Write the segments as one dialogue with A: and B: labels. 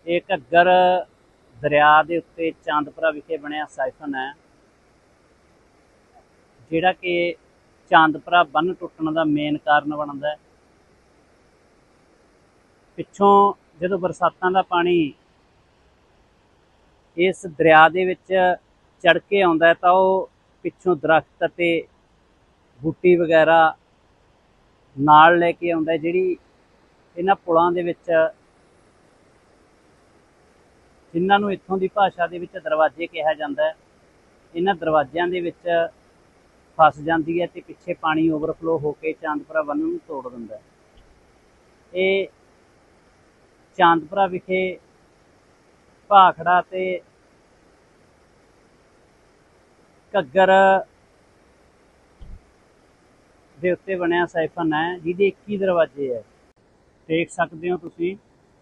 A: ਇਹ ਘੱਗਰ ਦਰਿਆ ਦੇ ਉੱਤੇ ਚਾਂਦਪੁਰਾ ਵਿਖੇ ਬਣਿਆ ਸਾਈਫਨ ਹੈ, ਜਿਹੜਾ ਕਿ ਚਾਂਦਪੁਰਾ ਬੰਨ੍ਹ ਟੁੱਟਣ ਦਾ ਮੇਨ ਕਾਰਨ ਬਣਦਾ ਹੈ। ਪਿੱਛੋਂ ਜਦੋਂ ਬਰਸਾਤਾਂ ਦਾ ਪਾਣੀ ਇਸ ਦਰਿਆ ਦੇ ਵਿੱਚ ਚੜ੍ਹ ਕੇ ਆਉਂਦਾ ਹੈ ਤਾਂ ਉਹ ਪਿੱਛੋਂ ਦਰਖਤ ਅਤੇ ਬੂਟੀ ਵਗੈਰਾ ਨਾਲ ਲੈ ਕੇ ਆਉਂਦਾ, ਜਿਹੜੀ ਇਹਨਾਂ ਪੁਲਾਂ ਦੇ ਵਿੱਚ, ਜਿਨ੍ਹਾਂ ਨੂੰ ਇੱਥੋਂ ਦੀ ਭਾਸ਼ਾ ਦੇ ਵਿੱਚ ਦਰਵਾਜ਼ੇ ਕਿਹਾ ਜਾਂਦਾ ਹੈ, ਇਹਨਾਂ ਦਰਵਾਜ਼ਿਆਂ ਦੇ ਵਿੱਚ ਫਸ ਜਾਂਦੀ ਹੈ ਅਤੇ ਪਿੱਛੇ ਪਾਣੀ ਓਵਰਫਲੋ ਹੋ ਕੇ ਚਾਂਦਪੁਰਾ ਬੰਨ੍ਹ ਨੂੰ ਤੋੜ ਦਿੰਦਾ ਹੈ। ਇਹ ਚਾਂਦਪੁਰਾ ਵਿਖੇ ਭਾਖੜਾ ਤੇ ਘੱਗਰ ਦੇ ਉੱਤੇ ਬਣਿਆ ਸਾਈਫਨ ਹੈ, ਜਿਹਦੇ 21 ਦਰਵਾਜ਼ੇ ਹੈ। ਦੇਖ ਸਕਦੇ ਹੋ ਤੁਸੀਂ,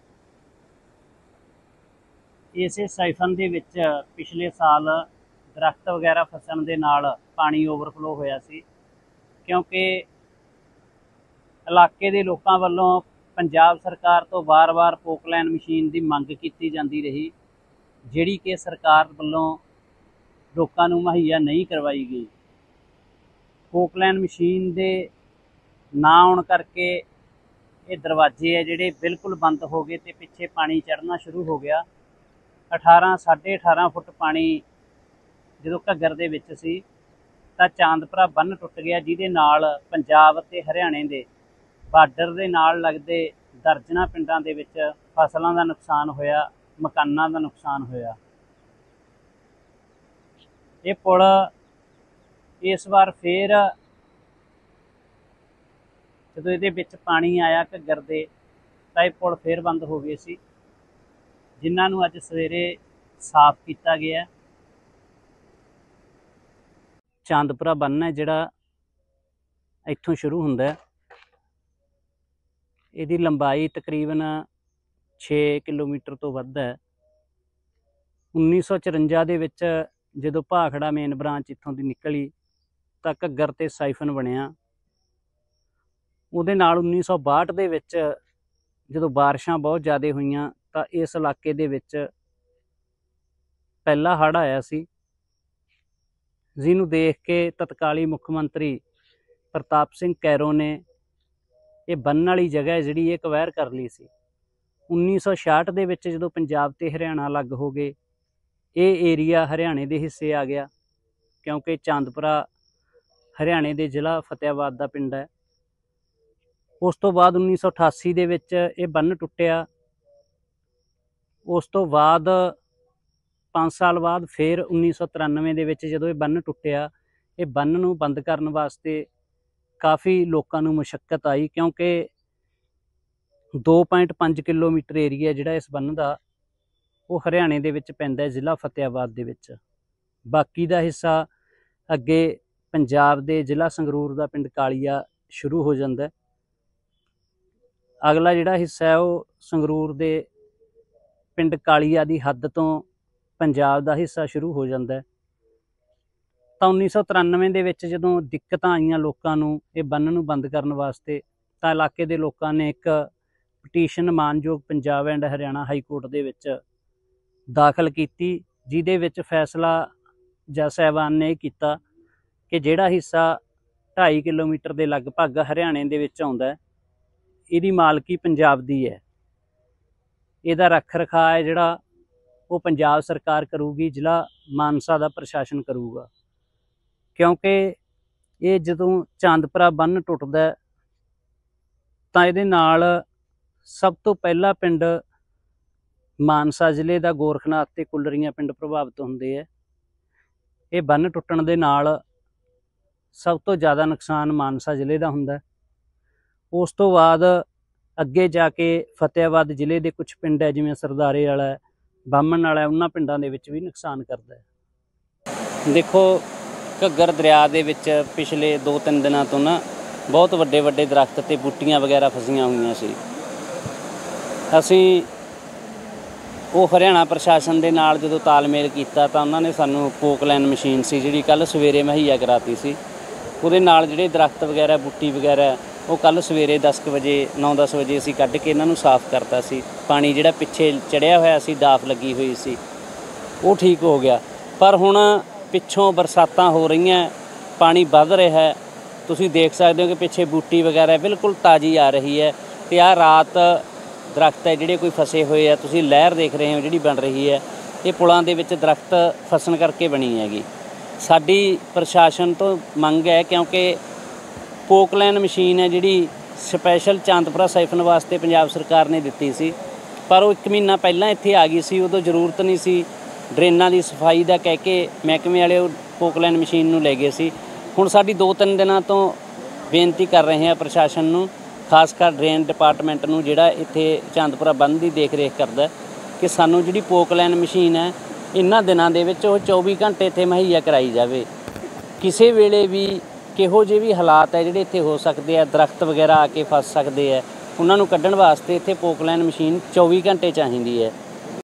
A: ਇਸੇ ਸਾਈਫਨ ਦੇ ਵਿੱਚ ਪਿਛਲੇ ਸਾਲ ਦਰਖਤ ਵਗੈਰਾ ਫਸਣ ਦੇ ਨਾਲ ਪਾਣੀ ਓਵਰਫਲੋ ਹੋਇਆ ਸੀ, ਕਿਉਂਕਿ ਇਲਾਕੇ ਦੇ ਲੋਕਾਂ ਵੱਲੋਂ ਪੰਜਾਬ ਸਰਕਾਰ ਤੋਂ ਵਾਰ-ਵਾਰ ਪੋਕਲਾਈਨ ਮਸ਼ੀਨ ਦੀ ਮੰਗ ਕੀਤੀ ਜਾਂਦੀ ਰਹੀ, ਜਿਹੜੀ ਕਿ ਸਰਕਾਰ ਵੱਲੋਂ ਲੋਕਾਂ ਨੂੰ ਮੁਹੱਈਆ ਨਹੀਂ ਕਰਵਾਈ ਗਈ। ਪੋਕਲਾਈਨ ਮਸ਼ੀਨ ਦੇ ਨਾ ਆਉਣ ਕਰਕੇ ਇਹ ਦਰਵਾਜ਼ੇ ਹੈ ਜਿਹੜੇ ਬਿਲਕੁਲ ਬੰਦ ਹੋ ਗਏ ਅਤੇ ਪਿੱਛੇ ਪਾਣੀ ਚੜ੍ਹਨਾ ਸ਼ੁਰੂ ਹੋ ਗਿਆ। 18 ਫੁੱਟ ਪਾਣੀ ਜਦੋਂ ਘੱਗਰ ਦੇ ਵਿੱਚ ਸੀ ਤਾਂ ਚਾਂਦਪੁਰਾ ਬੰਨ੍ਹ ਟੁੱਟ ਗਿਆ, ਜਿਹਦੇ ਨਾਲ ਪੰਜਾਬ ਅਤੇ ਹਰਿਆਣੇ ਦੇ ਬਾਰਡਰ ਦੇ ਨਾਲ ਲੱਗਦੇ ਦਰਜਨਾਂ ਪਿੰਡਾਂ ਦੇ ਵਿੱਚ ਫਸਲਾਂ ਦਾ ਨੁਕਸਾਨ ਹੋਇਆ, ਮਕਾਨਾਂ ਦਾ ਨੁਕਸਾਨ ਹੋਇਆ। ਇਹ ਪੁਲ ਇਸ ਵਾਰ ਫੇਰ ਜਦੋਂ ਇਹਦੇ ਵਿੱਚ ਪਾਣੀ ਆਇਆ ਘੱਗਰ ਦੇ ਤਾਂ ਇਹ ਪੁਲ ਫੇਰ ਬੰਦ ਹੋ ਗਏ ਸੀ, ਜਿਨ੍ਹਾਂ ਨੂੰ ਅੱਜ ਸਵੇਰੇ ਸਾਫ਼ ਕੀਤਾ ਗਿਆ। ਚਾਂਦਪੁਰਾ ਬੰਨ੍ਹ ਹੈ ਜਿਹੜਾ ਇੱਥੋਂ ਸ਼ੁਰੂ ਹੁੰਦਾ ਹੈ, ਇਹਦੀ ਲੰਬਾਈ ਤਕਰੀਬਨ 6 ਕਿਲੋਮੀਟਰ ਤੋਂ ਵੱਧ ਹੈ। 1954 ਦੇ ਵਿੱਚ ਜਦੋਂ ਭਾਖੜਾ ਮੇਨ ਬ੍ਰਾਂਚ ਇੱਥੋਂ ਦੀ ਨਿਕਲੀ ਤਾਂ ਘੱਗਰ ਤੇ ਸਾਈਫਨ ਬਣਿਆ। ਉਹਦੇ ਨਾਲ 1962 ਦੇ ਵਿੱਚ ਜਦੋਂ ਬਾਰਿਸ਼ਾਂ ਬਹੁਤ ਜ਼ਿਆਦਾ ਹੋਈਆਂ ਤਾਂ ਇਸ ਇਲਾਕੇ ਦੇ ਵਿੱਚ ਪਹਿਲਾ ਹੜ੍ਹ ਆਇਆ ਸੀ, ਜਿਹਨੂੰ ਦੇਖ ਕੇ ਤਤਕਾਲੀ ਮੁੱਖ ਮੰਤਰੀ ਪ੍ਰਤਾਪ ਸਿੰਘ ਕੈਰੋਂ ਨੇ ਇਹ ਬੰਨ੍ਹ ਵਾਲੀ ਜਗ੍ਹਾ ਜਿਹੜੀ ਇਹ ਅਕਵਾਇਰ ਕਰ ਲਈ ਸੀ। 1966 ਦੇ ਵਿੱਚ ਜਦੋਂ ਪੰਜਾਬ ਤੇ ਹਰਿਆਣਾ ਅਲੱਗ ਹੋ ਗਏ, ਇਹ ਏਰੀਆ ਹਰਿਆਣੇ ਦੇ ਹਿੱਸੇ ਆ ਗਿਆ, ਕਿਉਂਕਿ ਚਾਂਦਪੁਰਾ ਹਰਿਆਣੇ ਦੇ ਜ਼ਿਲ੍ਹਾ ਫਤਿਆਬਾਦ ਦਾ ਪਿੰਡ ਹੈ। ਉਸ ਤੋਂ ਬਾਅਦ 1988 ਦੇ ਵਿੱਚ ਇਹ ਬੰਨ੍ਹ ਟੁੱਟਿਆ। ਉਸ ਤੋਂ ਬਾਅਦ 5 ਸਾਲ ਬਾਅਦ ਫਿਰ 1993 ਦੇ ਵਿੱਚ ਜਦੋਂ ਇਹ ਬੰਨ੍ਹ ਟੁੱਟਿਆ, ਇਹ ਬੰਨ੍ਹ ਨੂੰ ਬੰਦ ਕਰਨ ਵਾਸਤੇ ਕਾਫੀ ਲੋਕਾਂ ਨੂੰ ਮੁਸ਼ੱਕਤ ਆਈ, ਕਿਉਂਕਿ 2.5 ਕਿਲੋਮੀਟਰ ਏਰੀਆ ਜਿਹੜਾ ਇਸ ਬੰਨ੍ਹ ਦਾ ਉਹ ਹਰਿਆਣੇ ਦੇ ਵਿੱਚ ਪੈਂਦਾ ਹੈ, ਜ਼ਿਲ੍ਹਾ ਫਤਿਆਬਾਦ ਦੇ ਵਿੱਚ। ਬਾਕੀ ਦਾ ਹਿੱਸਾ ਅੱਗੇ ਪੰਜਾਬ ਦੇ ਜ਼ਿਲ੍ਹਾ ਸੰਗਰੂਰ ਦਾ ਪਿੰਡ ਕਾਲੀਆ ਸ਼ੁਰੂ ਹੋ ਜਾਂਦਾ ਹੈ। ਅਗਲਾ ਜਿਹੜਾ ਹਿੱਸਾ ਹੈ ਉਹ ਸੰਗਰੂਰ ਦੇ ਪਿੰਡ ਕਾਲੀਆ ਦੀ ਹੱਦ ਤੋਂ ਪੰਜਾਬ ਦਾ ਹਿੱਸਾ ਸ਼ੁਰੂ ਹੋ ਜਾਂਦਾ ਹੈ। ਤਾਂ 1993 ਦੇ ਵਿੱਚ ਜਦੋਂ ਦਿੱਕਤਾਂ ਆਈਆਂ ਲੋਕਾਂ ਨੂੰ ਇਹ ਬੰਨ੍ਹ ਨੂੰ ਬੰਦ ਕਰਨ ਵਾਸਤੇ, ਤਾਂ ਇਲਾਕੇ ਦੇ ਲੋਕਾਂ ਨੇ ਇੱਕ ਪਟੀਸ਼ਨ ਮਾਨਯੋਗ Punjab and Haryana high court ਦੇ ਵਿੱਚ ਦਾਖਲ ਕੀਤੀ, ਜਿਹਦੇ ਵਿੱਚ ਫੈਸਲਾ ਜੱਜ ਸਾਹਿਬਾਨ ਨੇ ਇਹ ਕੀਤਾ ਕਿ ਜਿਹੜਾ ਹਿੱਸਾ 2.5 ਕਿਲੋਮੀਟਰ ਦੇ ਲਗਭਗ ਹਰਿਆਣੇ ਦੇ ਵਿੱਚ ਆਉਂਦਾ ਹੈ, ਇਹਦੀ ਮਾਲਕੀ ਪੰਜਾਬ ਦੀ ਹੈ। ਇਹਦਾ ਰੱਖ ਰਖਾਅ ਹੈ ਜਿਹੜਾ ਉਹ ਪੰਜਾਬ ਸਰਕਾਰ ਕਰੂਗੀ, ਜ਼ਿਲ੍ਹਾ ਮਾਨਸਾ ਦਾ ਪ੍ਰਸ਼ਾਸਨ ਕਰੂਗਾ। ਕਿਉਂਕਿ ਇਹ ਜਦੋਂ ਚਾਂਦਪੁਰਾ ਬੰਨ੍ਹ ਟੁੱਟਦਾ ਤਾਂ ਇਹਦੇ ਨਾਲ ਸਭ ਤੋਂ ਪਹਿਲਾ ਪਿੰਡ ਮਾਨਸਾ ਜ਼ਿਲ੍ਹੇ ਦਾ ਗੋਰਖਨਾਥ ਤੇ ਕੁਲਰੀਆਂ ਪਿੰਡ ਪ੍ਰਭਾਵਿਤ ਹੁੰਦੇ ਹੈ। ਇਹ ਬੰਨ੍ਹ ਟੁੱਟਣ ਦੇ ਨਾਲ ਸਭ ਤੋਂ ਜ਼ਿਆਦਾ ਨੁਕਸਾਨ ਮਾਨਸਾ ਜ਼ਿਲ੍ਹੇ ਦਾ ਹੁੰਦਾ। ਉਸ ਤੋਂ ਬਾਅਦ ਅੱਗੇ ਜਾ ਕੇ ਫਤਿਆਬਾਦ ਜ਼ਿਲ੍ਹੇ ਦੇ ਕੁਝ ਪਿੰਡ ਹੈ, ਜਿਵੇਂ ਸਰਦਾਰੇ ਵਾਲਾ, ਬਾਹਮਣ ਵਾਲਾ, ਉਹਨਾਂ ਪਿੰਡਾਂ ਦੇ ਵਿੱਚ ਵੀ ਨੁਕਸਾਨ ਕਰਦਾ ਹੈ। ਦੇਖੋ, ਘੱਗਰ ਦਰਿਆ ਦੇ ਵਿੱਚ ਪਿਛਲੇ 2-3 ਦਿਨਾਂ ਤੋਂ ਨਾ ਬਹੁਤ ਵੱਡੇ ਵੱਡੇ ਦਰਖਤ ਤੇ ਬੂਟੀਆਂ ਵਗੈਰਾ ਫਸੀਆਂ ਹੋਈਆਂ ਸੀ। ਅਸੀਂ ਉਹ ਹਰਿਆਣਾ ਪ੍ਰਸ਼ਾਸਨ ਦੇ ਨਾਲ ਜਦੋਂ ਤਾਲਮੇਲ ਕੀਤਾ ਤਾਂ ਉਹਨਾਂ ਨੇ ਸਾਨੂੰ ਪੋਕਲਾਈਨ ਮਸ਼ੀਨ ਸੀ ਜਿਹੜੀ ਕੱਲ੍ਹ ਸਵੇਰੇ ਮੁਹੱਈਆ ਕਰਾਤੀ ਸੀ। ਉਹਦੇ ਨਾਲ ਜਿਹੜੇ ਦਰਖਤ ਵਗੈਰਾ, ਬੂਟੀ ਵਗੈਰਾ ਉਹ ਕੱਲ੍ਹ ਸਵੇਰੇ 10 ਕੁ ਵਜੇ 9-10 ਵਜੇ ਅਸੀਂ ਕੱਢ ਕੇ ਇਹਨਾਂ ਨੂੰ ਸਾਫ਼ ਕਰਤਾ ਸੀ। ਪਾਣੀ ਜਿਹੜਾ ਪਿੱਛੇ ਚੜਿਆ ਹੋਇਆ ਸੀ, ਡਾਫ ਲੱਗੀ ਹੋਈ ਸੀ, ਉਹ ਠੀਕ ਹੋ ਗਿਆ। ਪਰ ਹੁਣ ਪਿੱਛੋਂ ਬਰਸਾਤਾਂ ਹੋ ਰਹੀਆਂ, ਪਾਣੀ ਵੱਧ ਰਿਹਾ ਹੈ। ਤੁਸੀਂ ਦੇਖ ਸਕਦੇ ਹੋ ਕਿ ਪਿੱਛੇ ਬੂਟੀ ਵਗੈਰਾ ਬਿਲਕੁਲ ਤਾਜ਼ੀ ਆ ਰਹੀ ਹੈ। ਅਤੇ ਆਹ ਰਾਤ ਦਰਖਤ ਹੈ ਜਿਹੜੇ ਕੋਈ ਫਸੇ ਹੋਏ ਆ, ਤੁਸੀਂ ਲਹਿਰ ਦੇਖ ਰਹੇ ਹੋ ਜਿਹੜੀ ਬਣ ਰਹੀ ਹੈ, ਇਹ ਪੁਲਾਂ ਦੇ ਵਿੱਚ ਦਰਖਤ ਫਸਣ ਕਰਕੇ ਬਣੀ ਹੈਗੀ। ਸਾਡੀ ਪ੍ਰਸ਼ਾਸਨ ਤੋਂ ਮੰਗ ਹੈ, ਕਿਉਂਕਿ ਪੋਕਲੈਨ ਮਸ਼ੀਨ ਹੈ ਜਿਹੜੀ ਸਪੈਸ਼ਲ ਚਾਂਦਪੁਰਾ ਸਾਈਫਨ ਵਾਸਤੇ ਪੰਜਾਬ ਸਰਕਾਰ ਨੇ ਦਿੱਤੀ ਸੀ, ਪਰ ਉਹ 1 ਮਹੀਨਾ ਪਹਿਲਾਂ ਇੱਥੇ ਆ ਗਈ ਸੀ। ਉਦੋਂ ਜ਼ਰੂਰਤ ਨਹੀਂ ਸੀ, ਡਰੇਨਾਂ ਦੀ ਸਫਾਈ ਦਾ ਕਹਿ ਕੇ ਮਹਿਕਮੇ ਵਾਲੇ ਉਹ ਪੋਕਲੈਨ ਮਸ਼ੀਨ ਨੂੰ ਲੈ ਗਏ ਸੀ। ਹੁਣ ਸਾਡੀ 2-3 ਦਿਨਾਂ ਤੋਂ ਬੇਨਤੀ ਕਰ ਰਹੇ ਹਾਂ ਪ੍ਰਸ਼ਾਸਨ ਨੂੰ, ਖਾਸ ਕਰ ਡਰੇਨ ਡਿਪਾਰਟਮੈਂਟ ਨੂੰ ਜਿਹੜਾ ਇੱਥੇ ਚਾਂਦਪੁਰਾ ਬੰਨ੍ਹ ਦੀ ਦੇਖ ਰੇਖ ਕਰਦਾ, ਕਿ ਸਾਨੂੰ ਜਿਹੜੀ ਪੋਕਲੈਨ ਮਸ਼ੀਨ ਹੈ ਇਹਨਾਂ ਦਿਨਾਂ ਦੇ ਵਿੱਚ ਉਹ 24 ਘੰਟੇ ਇੱਥੇ ਮੁਹੱਈਆ ਕਰਾਈ ਜਾਵੇ। ਕਿਸੇ ਵੇਲੇ ਵੀ ਕਿਹੋ ਜਿਹੇ ਵੀ ਹਾਲਾਤ ਹੈ ਜਿਹੜੇ ਇੱਥੇ ਹੋ ਸਕਦੇ ਆ, ਦਰਖਤ ਵਗੈਰਾ ਆ ਕੇ ਫਸ ਸਕਦੇ ਆ, ਉਹਨਾਂ ਨੂੰ ਕੱਢਣ ਵਾਸਤੇ ਇੱਥੇ ਪੋਕਲੈਨ ਮਸ਼ੀਨ 24 ਘੰਟੇ ਚਾਹੀਦੀ ਹੈ।